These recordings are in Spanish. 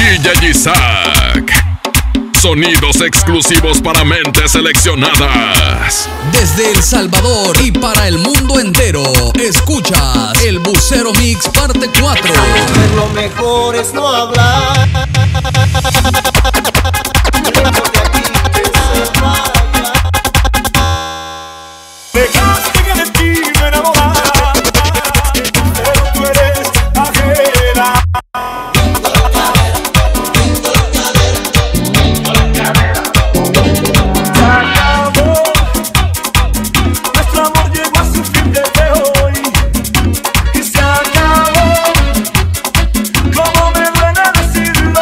DJ Isaac. Sonidos exclusivos para mentes seleccionadas. Desde El Salvador y para el mundo entero, escuchas el Bucero Mix parte 4. Lo mejor es no hablar. Dejaste que de ti me enamorara, pero tú eres ajena. Se acabó, nuestro amor llegó a su fin desde hoy. Y se acabó, como me duele decirlo.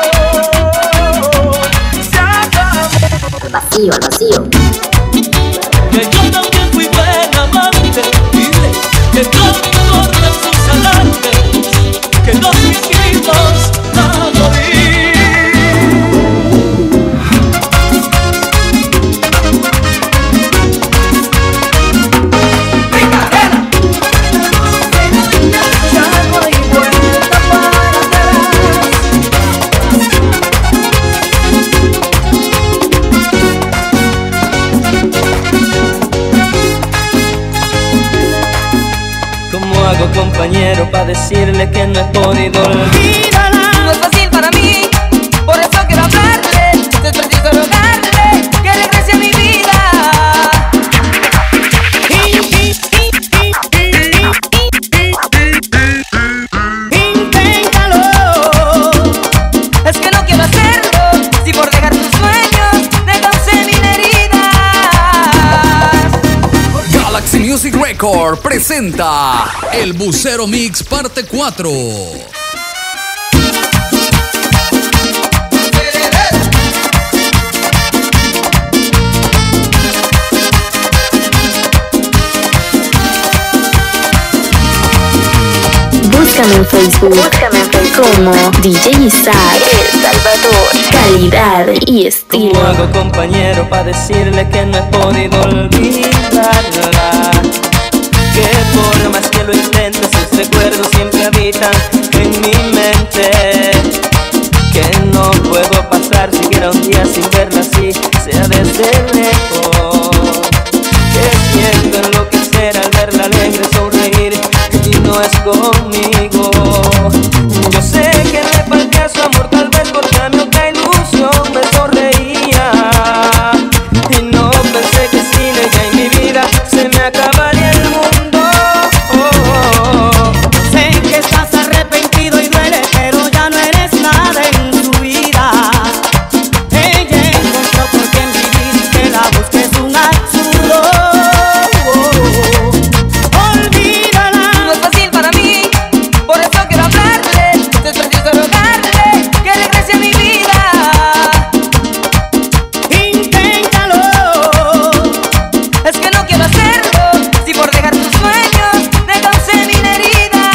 Se acabó. Vacío, vacío. Que yo también fui buen amante, que todo importa sus alantes, que no fingimos a morir. ¡Ricardena! Ya no hay vuelta para atrás. ¿Cómo hago, compañero, para decirle que no he podido olvidarla? No es fácil para mí, por eso quiero hablarle. Es preciso rogarle que regrese a mi vida. Inténtalo. Es que no quiero hacerlo, si por dejar tus sueños me causé mil heridas. Galaxy Music Record presenta el Bucero Mix parte 4. Búscame en Facebook como DJ Isaac El Salvador. Calidad y ¿Cómo estilo. hago, compañero, para decirle que no he podido olvidarla? Que por más que lo intente, sus recuerdos siempre habitan en mi mente. Que no puedo pasar siquiera un día sin verla así, sea desde lejos. Que siento enloquecer al verla alegre sonreír y no es conmigo. Yo sé que le falté a su amor, tal vez porque a mi otra ilusión me sonreía. Y no pensé que sin ella en mi vida se me acabaría el mundo. Sé que estás arrepentido y duele, pero ya no eres nada en su vida. Ella encontró por quien vivir, que la busques un absurdo. Olvídala. No es fácil para mí, por eso quiero hablarle. Es preciso rogarle que regrese a mi vida. Inténtalo. Es que no quiero hacerlo, si por dejar tus sueños me causé mil heridas.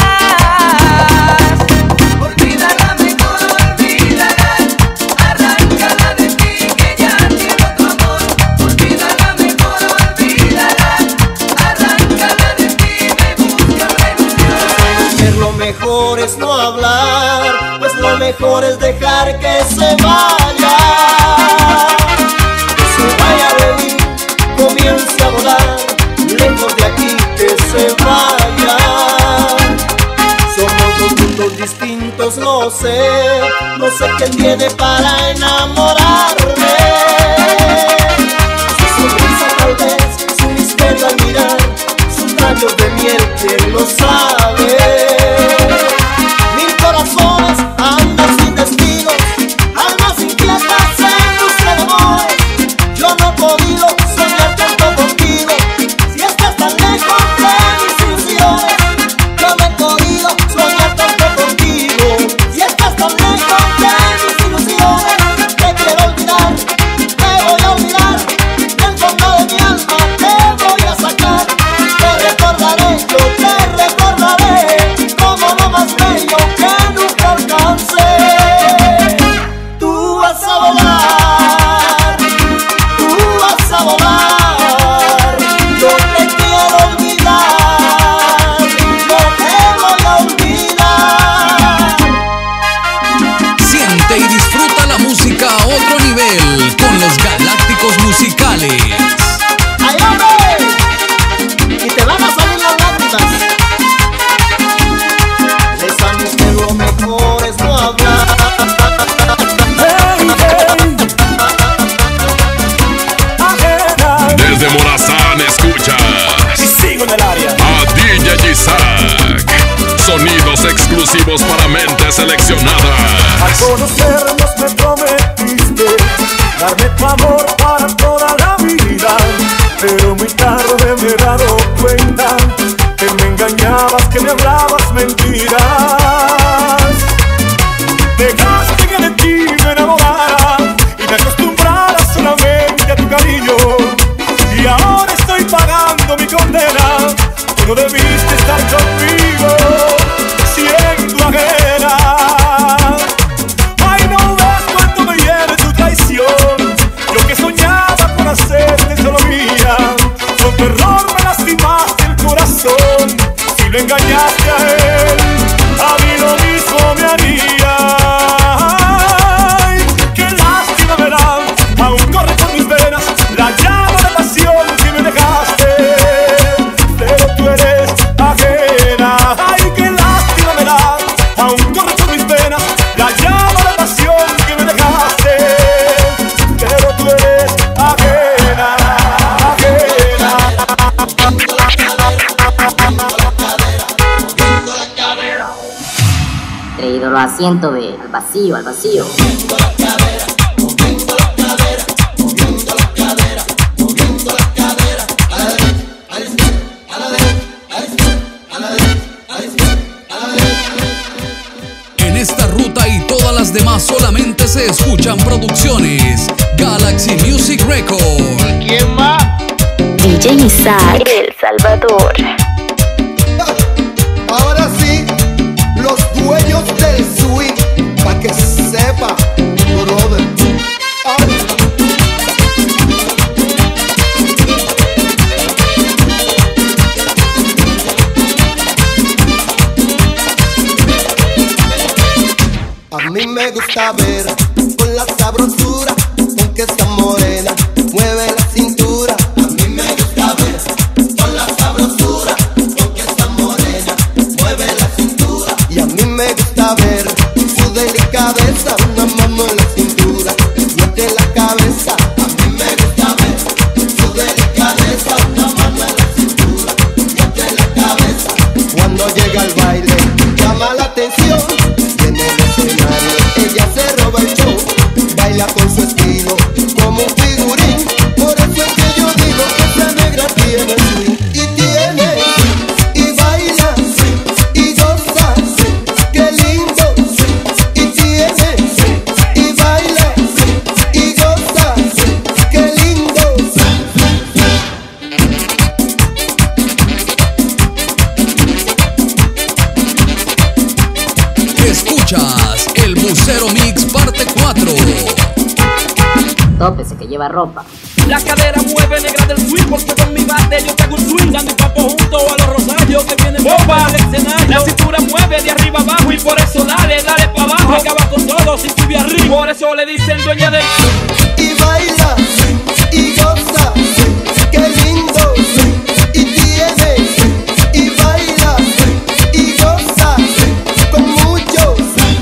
Olvídala, mejor olvídala, arráncala de ti que ya tiene otro amor. Olvídala, mejor olvídala, arráncala de ti, me busca reunión. Lo mejor es no hablar, pues lo mejor es dejar que se vaya. Que se vaya a venir, comience a volar, lejos de aquí que se vaya. Somos dos mundos distintos, no sé qué tiene para enamorarme. Su sonrisa tal vez, su misterio al mirar, sus labios de miel, ¿quién lo sabe? Mil corazones andan sin destinos, almas inquietas en busca de amores. Yo no he podido soñar tanto contigo, si estás tan lejos de mis ilusiones. Yo no he podido soñar tanto contigo, si estás tan lejos de mis ilusiones. Te quiero olvidar, te voy a olvidar, del fondo de mi alma te voy a sacar. Te recordaré, yo te recordaré. los galácticos musicales. ¡Ay, hombre! Y te van a salir las lágrimas. Pensamos que lo mejor es no hablar. Desde Morazán escuchas Y sigo en el área. a DJ Isaac. Sonidos exclusivos para mentes seleccionadas. Al conocernos me prometiste darme tu amor para toda la vida, pero muy tarde me he dado cuenta que me engañabas, que me hablabas mentiras. Dejaste que de ti me enamorara y me acostumbrara solamente a tu cariño, y ahora estoy pagando mi condena. Tú no debiste estar conmigo siendo ajena. Ay, no ves cuánto me hiere tu traición. Yo que soñaba con hacerte solo mía, con tu error me lastimaste el corazón. Si lo engañaste a él, a mí lo mismo me haría. Ay, qué lástima me da, aún corre por mis venas la llama de pasión que me dejaste, pero tú eres ajena. Ay, qué lástima me da, aún corre por mis venas la llama de pasión que me dejaste, pero tú eres ajena, ajena. Traído los asientos de al vacío, al vacío. En esta ruta y todas las demás solamente se escuchan producciones Galaxy Music Record. ¿Quién va? DJ Isaac, El Salvador. Ahora sí, los dueños del swing, pa' que sepa, brother. Ay. A mí me gusta ver con la sabrosura, aunque sea morena, mueve la cintura. A mí me gusta ver con la sabrosura, aunque sea morena, mueve la cintura. Y a mí me gusta ver su delicadeza, una mano en la cintura y otra en la cabeza. A mí me gusta ver su delicadeza, una mano en la cintura y otra en la cabeza. Cuando llega al baile llama la atención. En el escenario ella se roba el show, baila con su estilo como un figurín. Por eso es que yo digo que esta negra tiene swing. Y tiene, y baila, y goza, qué lindo. Y tiene, y baila, y goza, qué lindo. Escuchas el Bucero Mix parte 4. Tópese que lleva ropa. La cadera mueve negra del swing, porque con mi bate yo te hago un swing. Dando un papo junto a los rosarios que vienen bomba al escenario. La cintura mueve de arriba abajo y por eso dale, dale pa' abajo. Acaba con todo si sube arriba. Por eso le dicen dueña del... Y baila, y goza, qué lindo. Y tiene, y baila, y goza, con muchos.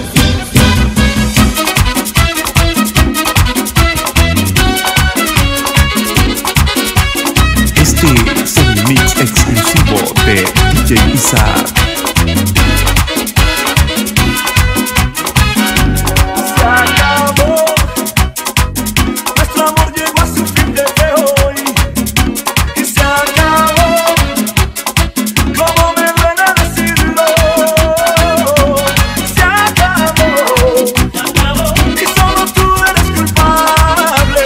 Este es el mix exclusivo de DJ Isaac. Se acabó, nuestro amor llegó a su fin de hoy. Y se acabó, como me duele decirlo. Se acabó, y solo tú eres culpable.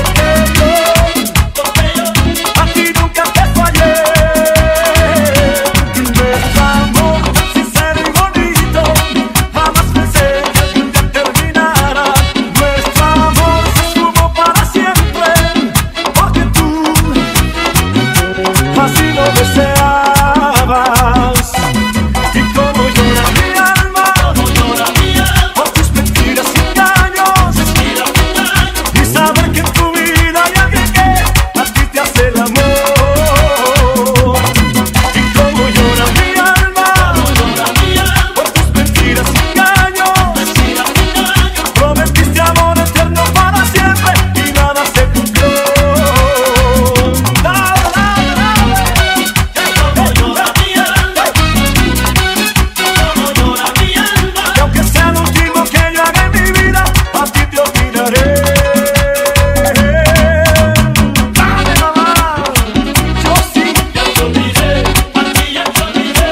Porque yo a ti nunca te fallé. mentira sin engaño. Prometiste amor eterno para siempre y nada se cumplió. Nada, nada, nada. Como llora mi alma, como llora mi alma. Y aunque sea lo último que yo haga en mi vida, a ti te olvidaré. Dale, mamá. Yo sí ya te olvidé, a ti ya te olvidé.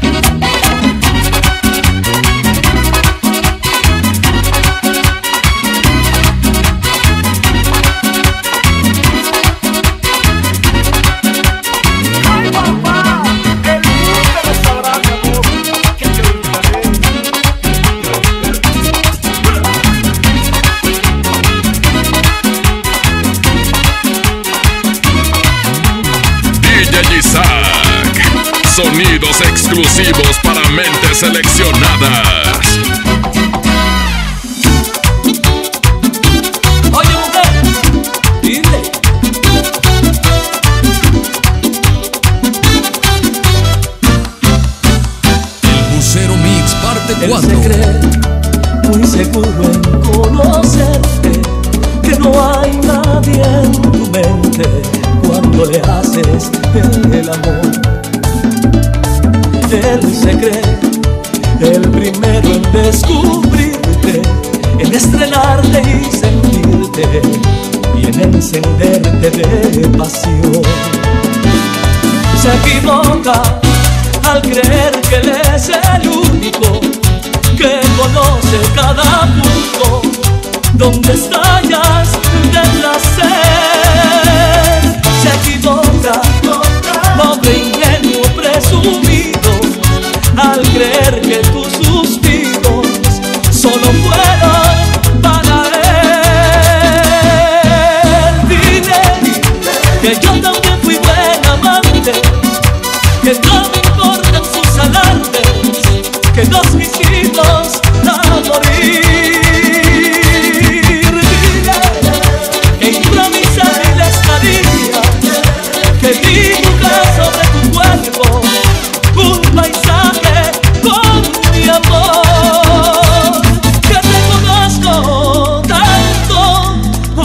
Ay, papá, el mundo me sabrá mi amor, que te olvidaré. DJ Isaac. Sonidos exclusivos para mentes seleccionadas. Oye, mujer, dile. Bucero Mix parte Él 4. se cree muy seguro en conocerte, que no hay nadie en tu mente cuando le haces el amor. Él se cree el primero en descubrirte, en estrenarte y sentirte, y en encenderte de pasión. Se equivoca al creer que él es el único que conoce cada punto donde estallas de placer. Se equivoca, pobre ingenuo presumido, al creer que tus suspiros solo fueron para él. Dile que yo también fui buen amante, que no me importan sus alardes, que nos quisimos a morir. Dile que improvisa miles caricias, que dibuja sobre tu cuerpo un paisaje con mi amor, que te conozco tanto o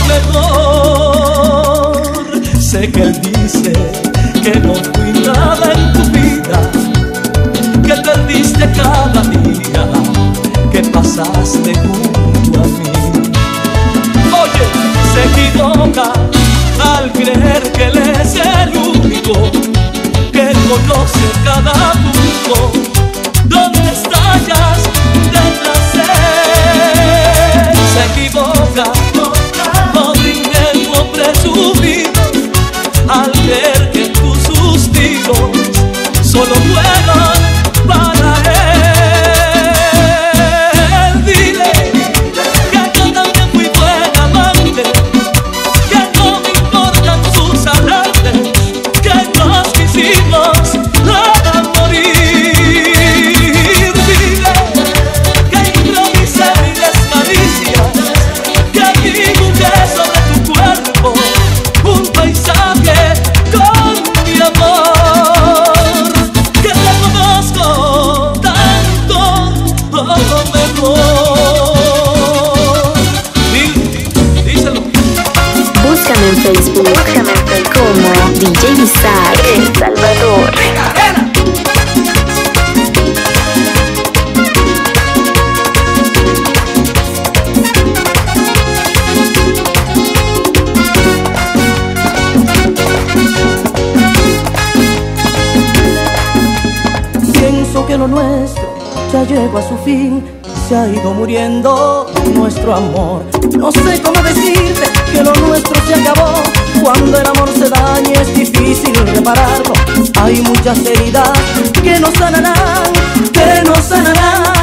mejor. Sé que él dice que no fui nada en tu vida, que perdiste cada día que pasaste junto a mí. Oye, se equivoca al creer que él es el único que conoce cada punto donde estallas de placer. Se equivoca, pobre ingenuo presumido, al creer que tus suspiros solo fueron para él. Dile que yo también fui buen amante, que no me importan sus alardes, que nos quisimos a morir. Dile que improvisé miles caricias, que dibujé sobre tu cuerpo un paisaje con mi amor, que te conozco tanto o mejor. Díselo. Búscame en Facebook como DJ Isaac El Salvador. Pienso que lo nuestro ya llegó a su fin, se ha ido muriendo nuestro amor. No sé cómo decirte que lo nuestro se acabó. Cuando el amor se daña es difícil repararlo. Hay muchas heridas que no sanarán, que no sanarán.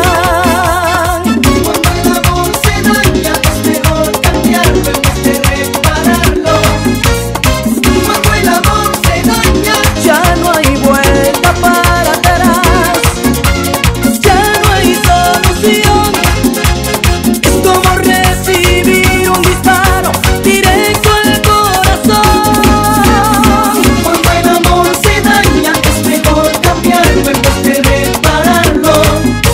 Cuando el amor se daña es mejor cambiarlo en vez de repararlo. Cuando el amor se daña Ya no hay vuelta para atrás, ya no hay solución. Es como recibir un disparo directo al corazón. Cuando el amor se daña es mejor cambiarlo en vez de repararlo.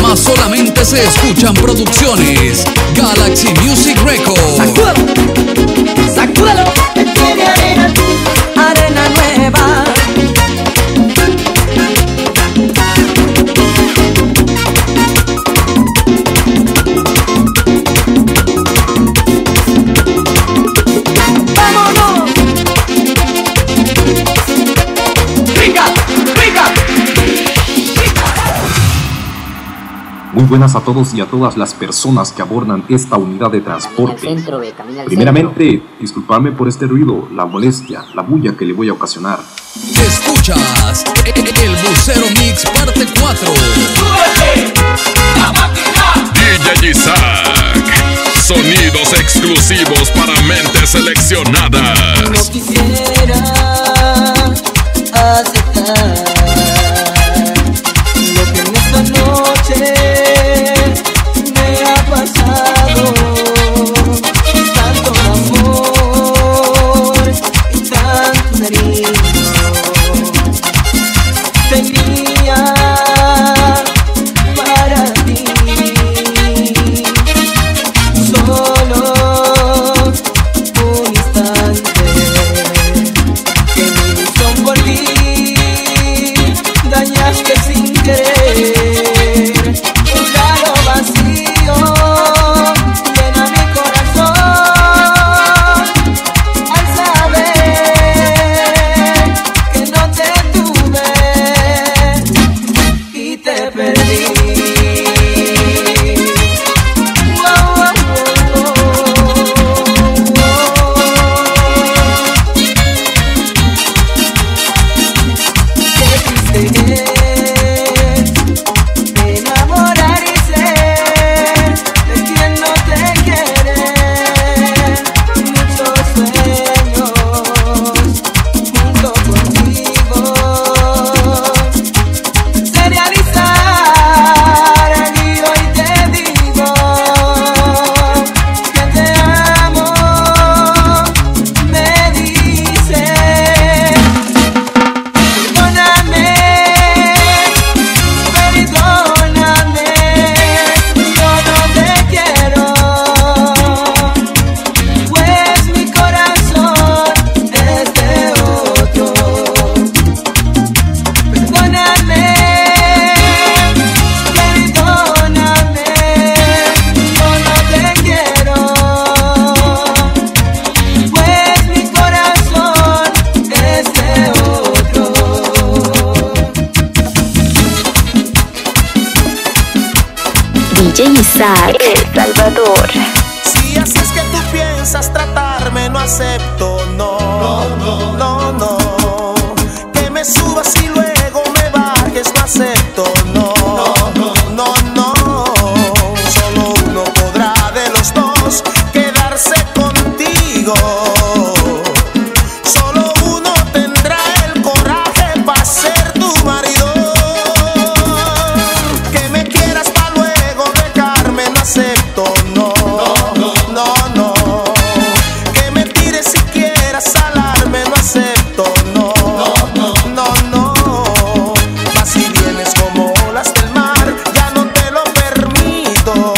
demás solamente se escuchan producciones Galaxy Music Records. ¡Sacúdalo! ¡Sacúdalo! Tiene arena, Arena nueva. vámonos. ¡Rica! ¡Rica! Muy buenas a todos y a todas las personas que abordan esta unidad de transporte. Camina al centro, ve, camina al Primeramente, disculpadme por este ruido, la molestia, la bulla que le voy a ocasionar. Escuchas el Bucero Mix parte 4. DJ Isaac. Sonidos exclusivos para mentes seleccionadas. No quisiera aceptar lo que en esta noche me ha pasado. Tanto amor y tanto cariño tenía para ti. Solo un instante que mi ilusión por ti dañaste sin querer. Un raro vacío llena mi corazón al saber que no te tuve y te perdí. DJ Isaac, El Salvador. Si así es que tú piensas tratarme, no acepto, no, no, no. Que me subas y luego me bajes, no acepto, no, no, no. Solo uno podrá de los dos quedarse contigo. Solo uno tendrá el coraje para ser tu marido. Que me quieras para luego dejarme, no acepto, no, no, no. Que me tires si quieras salarme, no acepto, no, no, no. Vas y vienes como olas del mar, ya no te lo permito.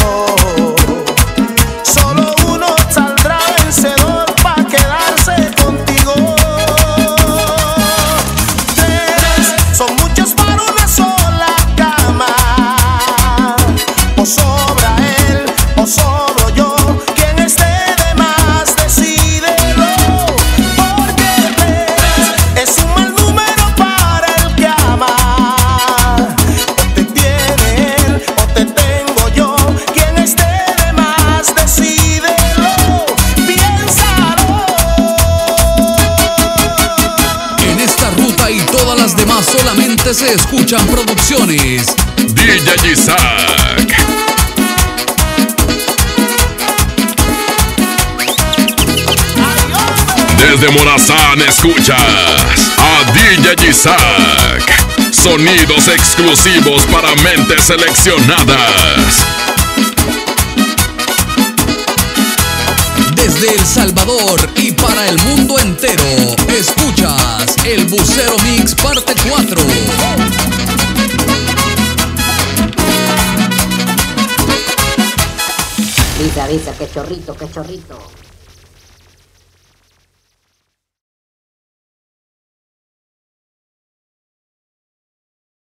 Solo uno saldrá vencedor para quedarse contigo. Tres son muchos para una sola cama. O sobra él, o sobro yo. Quien esté de más, decídelo. Porque tres es un mal número para el que ama. O te tiene él, o te tengo yo. Quien esté de más, decídelo. Piénsalo. En esta ruta y todas las demás solamente se escuchan producciones DJ Isaac. Desde Morazán escuchas a DJ Isaac. Sonidos exclusivos para mentes seleccionadas. desde El Salvador y para el mundo entero. Escuchas el Bucero Mix parte 4. Avisa, avisa, que chorrito, que chorrito.